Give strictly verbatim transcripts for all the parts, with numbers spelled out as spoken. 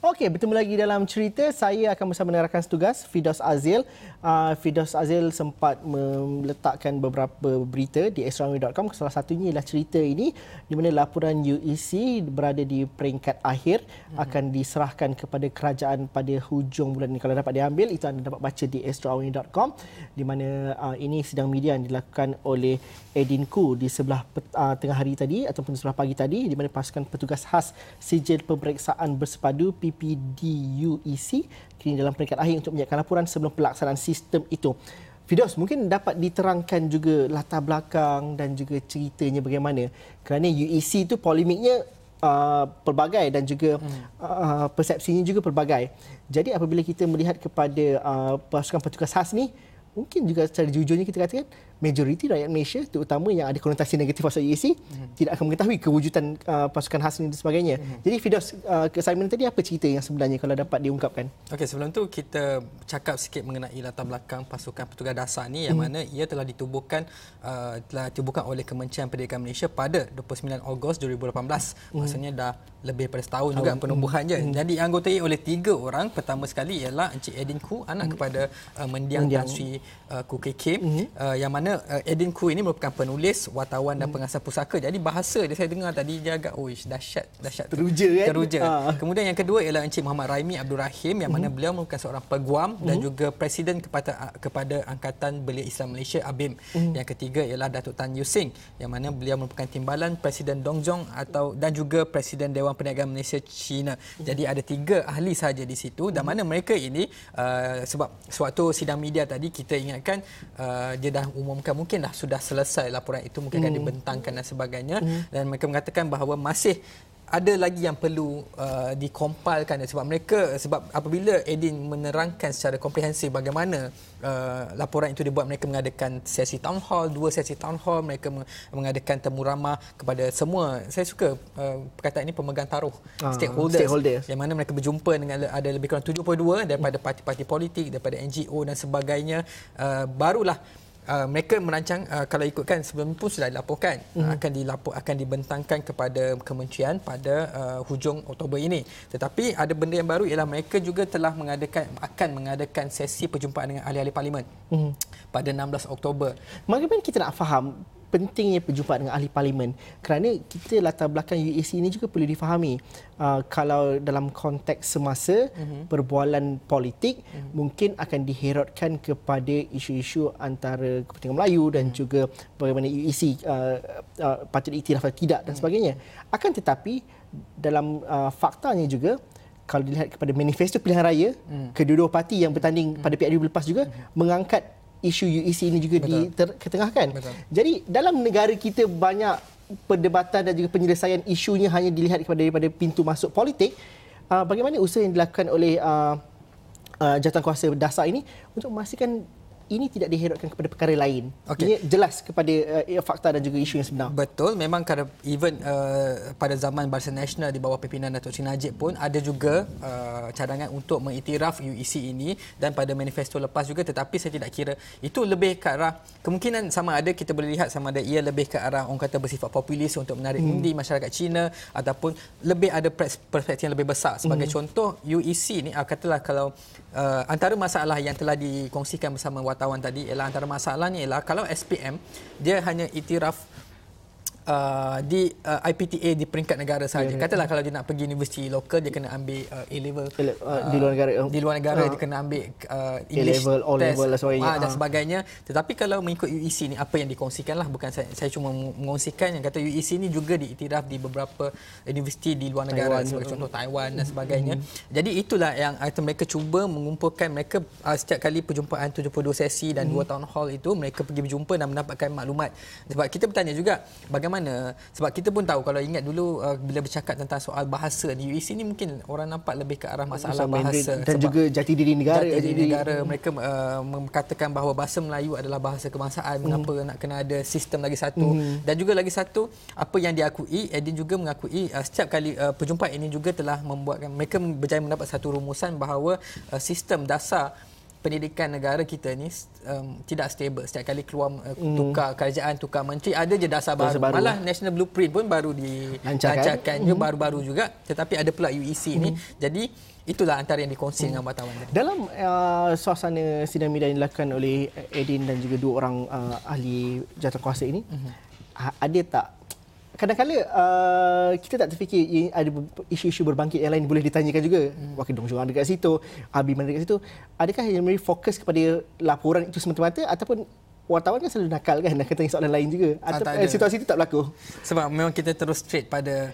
Okey, bertemu lagi dalam cerita. Saya akan bersama dengan rakan setugas Firdaus Azil. Uh, Firdaus Azil sempat meletakkan beberapa berita di extra dot com. Salah satunya ialah cerita ini di mana laporan U E C berada di peringkat akhir hmm. akan diserahkan kepada kerajaan pada hujung bulan ini. Kalau dapat diambil, itu anda dapat baca di extra dot com, di mana uh, ini sidang media yang dilakukan oleh Edin Khoo di sebelah uh, tengah hari tadi ataupun sebelah pagi tadi, di mana pasukan petugas khas sijil pemeriksaan bersepadu P P D U E C kini dalam peringkat akhir untuk menyiapkan laporan sebelum pelaksanaan sistem itu. Firdaus, mungkin dapat diterangkan juga latar belakang dan juga ceritanya bagaimana, kerana U E C itu polemiknya uh, pelbagai dan juga hmm. uh, persepsinya juga pelbagai. Jadi apabila kita melihat kepada uh, pasukan petugas khas ni, mungkin juga secara jujurnya kita katakan majoriti rakyat Malaysia, terutama yang ada konotasi negatif pasal U E C, hmm. tidak akan mengetahui kewujudan uh, pasukan khas ini dan sebagainya. Hmm. Jadi Firdaus, uh, ke Simon tadi, apa cerita yang sebenarnya kalau dapat diungkapkan? Okey, sebelum tu kita cakap sikit mengenai latar belakang pasukan petugas dasar ni, yang hmm. mana ia telah ditubuhkan uh, telah ditubuhkan oleh Kementerian Pendidikan Malaysia pada dua puluh sembilan Ogos dua ribu lapan belas. Hmm. Maksudnya dah lebih daripada setahun Tahun. juga penubuhannya. Hmm. Jadi anggotai oleh tiga orang. Pertama sekali ialah Encik Edin Khoo, anak hmm. kepada uh, mendiang Tan Sri uh, Khoo Keng Kim, hmm. uh, yang mana uh, Edin Khoo ini merupakan penulis, wartawan dan pengasas pusaka. Jadi bahasa dia saya dengar tadi dia agak oish, dahsyat, dahsyat. Teruja kan? Teruja. Ha. Kemudian yang kedua ialah Encik Muhammad Raimi Abdul Rahim, yang mana beliau merupakan seorang peguam dan juga presiden kepada kepada Angkatan Belia Islam Malaysia A B I M. Yang ketiga ialah Datuk Tan Yew Sing, yang mana beliau merupakan timbalan Presiden Dong Zhong atau dan juga Presiden Dewan Perniagaan Malaysia China. Jadi ada tiga ahli saja di situ, dan mana mereka ini uh, sebab sewaktu sidang media tadi kita ingatkan uh, dia dah umumkan mungkin dah sudah selesai laporan itu, mungkin akan dibentangkan dan sebagainya, dan mereka mengatakan bahawa masih ada lagi yang perlu uh, dikompilkan, sebab mereka sebab apabila Edin menerangkan secara komprehensif bagaimana uh, laporan itu dibuat, mereka mengadakan sesi town hall, dua sesi town hall, mereka mengadakan temu ramah kepada semua, saya suka uh, perkataan ini, pemegang taruh, ah, stakeholders, stakeholders, yang mana mereka berjumpa dengan ada lebih kurang tujuh puluh dua daripada parti-parti politik, daripada N G O dan sebagainya. Uh, barulah Uh, mereka merancang, uh, kalau ikutkan sebelum pun sudah dilaporkan, mm. uh, akan dilapor akan dibentangkan kepada kementerian pada uh, hujung Oktober ini. Tetapi ada benda yang baru ialah mereka juga telah mengadakan akan mengadakan sesi perjumpaan dengan ahli-ahli parlimen mm. pada enam belas Oktober. Bagaimana kita nak faham pentingnya perjumpaan dengan ahli parlimen, kerana kita latar belakang U E C ini juga perlu difahami. Uh, kalau dalam konteks semasa uh-huh. perbualan politik, uh-huh. mungkin akan diherotkan kepada isu-isu antara kepentingan Melayu dan uh-huh. juga bagaimana U E C uh, uh, patut diiktiraf atau tidak dan uh-huh. sebagainya. Akan tetapi dalam uh, faktanya juga, kalau dilihat kepada manifesto pilihan raya, uh-huh. kedua-dua parti yang bertanding uh-huh. pada P R U lepas juga uh-huh. mengangkat isu U E C ini juga diketengahkan. Jadi dalam negara kita banyak perdebatan dan juga penyelesaian isunya hanya dilihat kepada daripada pintu masuk politik. Uh, bagaimana usaha yang dilakukan oleh uh, uh, jawatankuasa dasar ini untuk memastikan ini tidak diherotkan kepada perkara lain. Okay. Ini jelas kepada uh, fakta dan juga isu yang sebenar. Betul, memang kalau even uh, pada zaman Barisan Nasional di bawah pimpinan Datuk Seri Najib pun ada juga uh, cadangan untuk mengiktiraf U E C ini, dan pada manifesto lepas juga, tetapi saya tidak kira itu lebih ke arah kemungkinan sama ada kita boleh lihat sama ada ia lebih ke arah orang kata bersifat populis untuk menarik hmm. undi masyarakat Cina, ataupun lebih ada perspektif yang lebih besar. Sebagai hmm. contoh, U E C ni uh, katalah kalau uh, antara masalah yang telah dikongsikan bersama wartawan tadi ialah antara masalahnya ialah kalau S P M dia hanya iktiraf uh, di uh, I P T A di peringkat negara sahaja. Yeah, katalah yeah. kalau dia nak pergi universiti lokal, dia kena ambil uh, A-level uh, di luar negara. Di luar negara uh, dia kena ambil uh, English A-level, O-level dan sebagainya. Uh, dan sebagainya. Tetapi kalau mengikut U E C ni, apa yang dikongsikanlah, bukan saya, saya cuma mengongsikan yang kata U E C ni juga diiktiraf di beberapa universiti di luar negara, Taiwan, sebagai contoh Taiwan dan sebagainya. Mm-hmm. Jadi itulah yang uh, mereka cuba mengumpulkan, mereka uh, setiap kali perjumpaan tujuh puluh dua sesi dan mm-hmm. dua town hall itu, mereka pergi berjumpa dan mendapatkan maklumat. Sebab kita bertanya juga bagaimana, sebab kita pun tahu kalau ingat dulu uh, bila bercakap tentang soal bahasa di U E C ni, mungkin orang nampak lebih ke arah masalah bahasa dan juga jati diri negara. Jati diri negara, mereka uh, mengatakan bahawa bahasa Melayu adalah bahasa kebangsaan, mm. mengapa nak kena ada sistem lagi satu. Mm. Dan juga lagi satu, apa yang diakui, Edin juga mengakui uh, setiap kali uh, perjumpaan ini juga telah membuatkan mereka berjaya mendapat satu rumusan bahawa uh, sistem dasar pendidikan negara kita ni um, tidak stable. Setiap kali keluar uh, tukar kerajaan, tukar menteri, ada je dasar baru. baru. Malah National Blueprint pun baru dilancarkan je, mm. baru-baru juga. Tetapi ada pula U E C mm. ni. Jadi itulah antara yang dikongsi hmm. dengan wartawan tadi. Dalam uh, suasana sidang media yang dilakukan oleh Edin dan juga dua orang uh, ahli jawatankuasa ini, hmm. ada tak kadang-kadang uh, kita tak terfikir ada isu-isu berbangkit yang lain boleh ditanyakan juga. Hmm. Wakil Dong Juan ada kat situ, Abi mana dekat situ. Adakah yang lebih fokus kepada laporan itu semata-mata ataupun wartawan kan selalu nakal kan nak tanya soalan lain juga? Atau ah, situasi itu tak berlaku? Sebab memang kita terus straight pada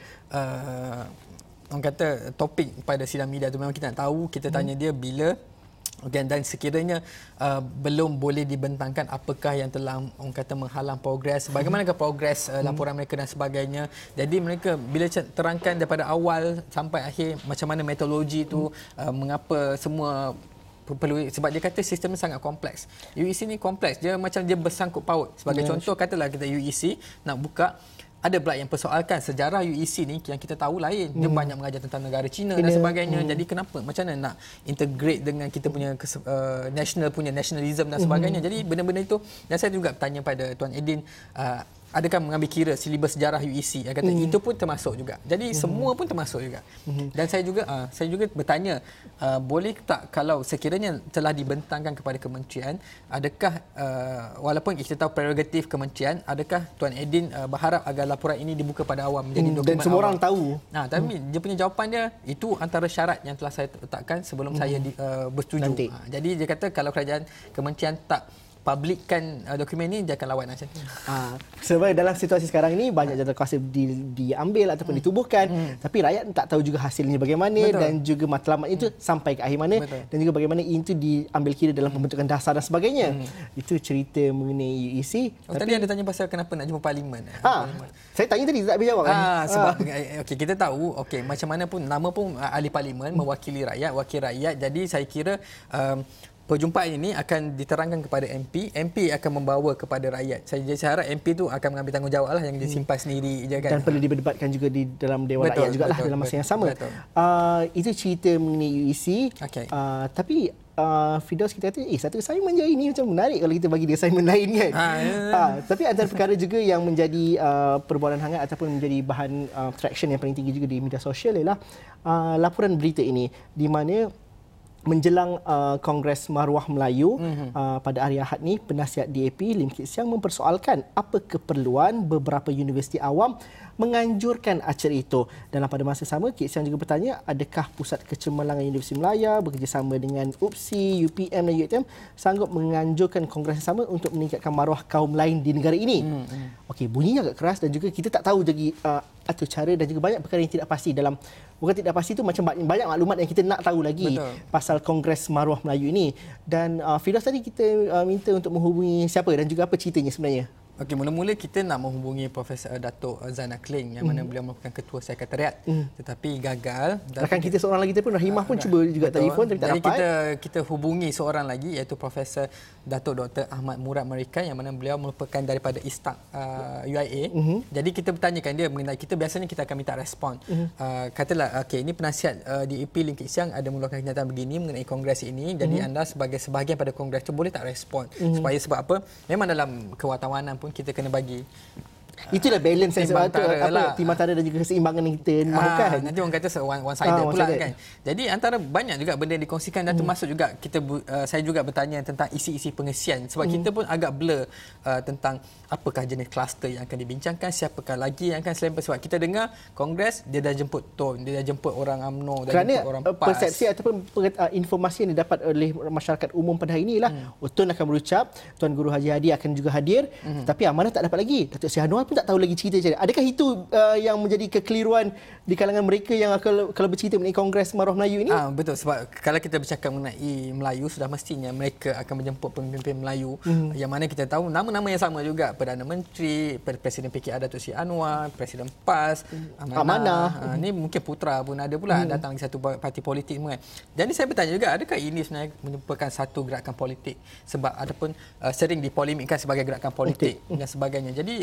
uh, orang kata topik pada sidang media tu, memang kita nak tahu, kita tanya dia bila okay, dan sekiranya uh, belum boleh dibentangkan apakah yang telah orang kata menghalang progres, bagaimanakah progres uh, laporan mereka dan sebagainya. Jadi mereka bila terangkan daripada awal sampai akhir macam mana metodologi tu, uh, mengapa semua perlu, sebab dia kata sistem sangat kompleks. U E C ni kompleks, dia macam dia bersangkut paut. Sebagai yes. contoh, katalah kita U E C nak buka, ada pula yang persoalkan sejarah U E C ni yang kita tahu lain. Dia hmm. banyak mengajar tentang negara China China. dan sebagainya. Hmm. Jadi kenapa? Macam mana nak integrate dengan kita punya uh, national punya nationalism dan sebagainya. Hmm. Jadi benda-benda itu, dan saya juga bertanya pada Tuan Edin, uh, adakah mengambil kira silibus sejarah U E C? Dia kata mm. itu pun termasuk juga. Jadi mm. semua pun termasuk juga. Mm. Dan saya juga uh, saya juga bertanya, uh, boleh tak kalau sekiranya telah dibentangkan kepada kementerian, adakah uh, walaupun kita tahu prerogatif kementerian, adakah Tuan Edin uh, berharap agar laporan ini dibuka pada awam menjadi mm. dokumen dan semua awam? Orang tahu. Nah, tapi mm. dia punya jawapan dia, itu antara syarat yang telah saya letakkan sebelum mm. saya di, uh, bersetuju. Uh, jadi dia kata kalau kerajaan kementerian tak publikkan uh, dokumen ini, dia akan lawan macam tu. Ha, sebab dalam situasi sekarang ini banyak jawatankuasa di, diambil ataupun hmm. ditubuhkan, hmm. tapi rakyat tak tahu juga hasilnya bagaimana. Betul. Dan juga matlamat itu hmm. sampai ke akhir mana. Betul. Dan juga bagaimana itu diambil kira dalam pembentukan dasar dan sebagainya. Hmm. Itu cerita mengenai U E C. Oh, tapi tadi anda tanya pasal kenapa nak jumpa parlimen. Ha, saya tanya tadi tak boleh jawab kan. Ha, sebab ha. okay, kita tahu okay, macam mana pun nama pun ahli parlimen hmm. mewakili rakyat, wakil rakyat. Jadi saya kira um, perjumpaan ini akan diterangkan kepada M P. M P akan membawa kepada rakyat. Saya, saya harap M P tu akan mengambil tanggungjawab lah, yang disimpan hmm. sendiri je kan. Dan perlu diberdebatkan juga di dalam Dewan betul, Rakyat jugalah betul, dalam masa betul, yang sama. Uh, itu cerita mengenai U E C. Okay. Uh, tapi uh, Firdaus kita kata, eh satu assignment je ini macam menarik kalau kita bagi dia assignment lain kan. Ha, ya, ya. Uh, tapi antara perkara juga yang menjadi uh, perbualan hangat ataupun menjadi bahan uh, traction yang paling tinggi juga di media sosial ialah uh, laporan berita ini, di mana menjelang uh, Kongres Maruah Melayu mm-hmm. uh, pada hari Ahad ni, penasihat D A P Lim Kit Siang mempersoalkan apa keperluan beberapa universiti awam menganjurkan acara itu. Dan pada masa sama, Kit Siang juga bertanya, adakah Pusat Kecemerlangan Universiti Melaya bekerjasama dengan U P S I, U P M dan U T M sanggup menganjurkan kongres yang sama untuk meningkatkan maruah kaum lain di negara ini. Mm-hmm. Okey, bunyinya agak keras dan juga kita tak tahu lagi uh, atau cara dan juga banyak perkara yang tidak pasti dalam, bukan tidak pasti itu, macam banyak, banyak maklumat yang kita nak tahu lagi. Betul. Pasal Kongres Maruah Melayu ini. Dan uh, Firdaus tadi kita uh, minta untuk menghubungi siapa dan juga apa ceritanya sebenarnya? Okey, mula-mula kita nak menghubungi Profesor Datuk Zainal Kling yang mana mm. beliau merupakan ketua sekretariat, mm. tetapi gagal. Rakan kita seorang lagi pun Rahimah pun cuba juga telefon tapi tak dapat. Jadi kita kita hubungi seorang lagi iaitu Profesor Datuk Doktor Ahmad Murad Merikan yang mana beliau merupakan daripada Istaq uh, U I A. Mm-hmm. Jadi kita bertanyakan dia mengenai, kita biasanya kita akan minta respon. Mm-hmm. Uh, katalah okey, ini penasihat uh, D A P Lim Kit Siang ada mengeluarkan kenyataan begini mengenai kongres ini. Jadi mm-hmm. anda sebagai sebahagian pada kongres itu boleh tak respon? Mm-hmm. Supaya sebab apa? Memang dalam kewartawanan pun kita kena bagi itulah balance yang sebab tu apa timantara dan juga keseimbangan yang kita mahukan. Ha, nanti orang kata one, one sided ha, pula kan. Jadi antara banyak juga benda yang dikongsikan dan hmm. termasuk juga kita uh, saya juga bertanya tentang isi-isi pengesian sebab hmm. kita pun agak blur uh, tentang apakah jenis kluster yang akan dibincangkan, siapakah lagi yang akan selain, sebab kita dengar kongres dia dah jemput T O N, dia dah jemput orang U M N O, dah kerana jemput orang P A S. Persepsi ataupun uh, informasi yang didapat oleh masyarakat umum pada hari inilah hmm. T O N akan berucap, Tuan Guru Haji Hadi akan juga hadir, hmm. tapi amanah tak dapat lagi. Datuk Seri Anwar pun tak tahu lagi cerita. Adakah itu uh, yang menjadi kekeliruan di kalangan mereka yang akan, kalau bercerita mengenai Kongres Maruah Melayu ini? Ah, betul, sebab kalau kita bercakap mengenai Melayu, sudah mestinya mereka akan menjemput pemimpin Melayu hmm. yang mana kita tahu nama-nama yang sama juga, Perdana Menteri, Presiden P K R Datuk Seri Anwar, Presiden P A S, Amanah. Amanah. Ah, ini mungkin putra pun ada pula hmm. datang di satu parti politik semua. Jadi saya bertanya juga, adakah ini sebenarnya merupakan satu gerakan politik, sebab adapun uh, sering dipolemikkan sebagai gerakan politik okay. dan sebagainya. Jadi uh, Profesor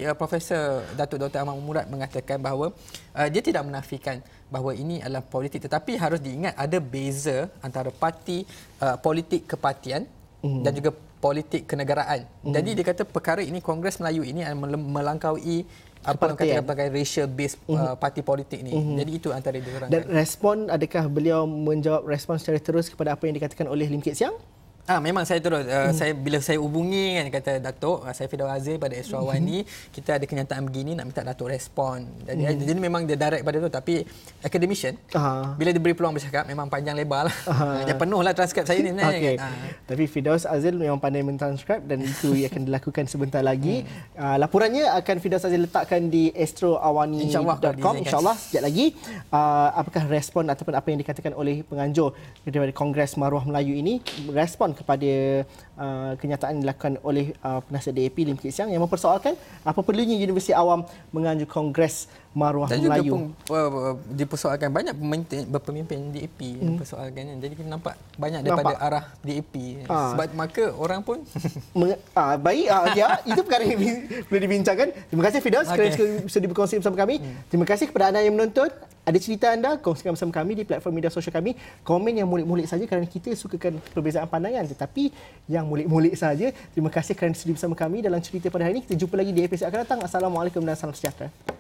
Profesor Datuk Doktor Ahmad Murad mengatakan bahawa uh, dia tidak menafikan bahawa ini adalah politik, tetapi harus diingat ada beza antara parti uh, politik kepartian mm. dan juga politik kenegaraan. Mm. Jadi dia kata perkara ini Kongres Melayu ini melangkaui apa yang katakan sebagai racial based uh, parti politik ni. Mm-hmm. Jadi itu antara dia orang. Dan respon, adakah beliau menjawab respon secara terus kepada apa yang dikatakan oleh Lim Kit Siang? Ah, memang saya terus uh, hmm. saya bila saya hubungi kan kata Datuk, uh, saya Fidaus Azil pada Astro One ni, kita ada kenyataan begini nak minta Datuk respon. Jadi, hmm. jadi memang dia direct pada tu, tapi academician uh-huh. bila diberi peluang bercakap memang panjang lebar lah. Uh-huh. Dia penuhlah transkrip saya ni sebenarnya. Okay. Kan? Uh. Tapi Fidaus Azil memang pandai mentranskrip dan itu akan dilakukan sebentar lagi. Hmm. Uh, laporannya akan Fidaus Azil letakkan di astro awani dot com insya-Allah sekejap lagi. Uh, apakah respon ataupun apa yang dikatakan oleh penganjur daripada Kongres Maruah Melayu ini, respon kepada uh, kenyataan yang dilakukan oleh uh, penasihat D A P Lim Kit Siang yang mempersoalkan apa perlunya Universiti Awam menganjur Kongres Maruah dan Melayu. Dan juga uh, dipersoalkan banyak pemimpin, berpemimpin D A P hmm. yang persoalkannya. Jadi kita nampak banyak daripada nampak. arah D A P. Ha. Sebab maka orang pun Meng, ah, baik ah, ya, itu perkara yang boleh dibincangkan. Terima kasih Fidaus okay. kerana sudah berkongsi bersama kami. Hmm. Terima kasih kepada anda yang menonton. Ada cerita anda, kongsikan bersama kami di platform media sosial kami. Komen yang mulik-mulik saja kerana kita sukakan perbezaan pandangan. Tetapi yang mulik-mulik saja. Terima kasih kerana sudi bersama kami dalam cerita pada hari ini. Kita jumpa lagi di episod akan datang. Assalamualaikum dan salam sejahtera.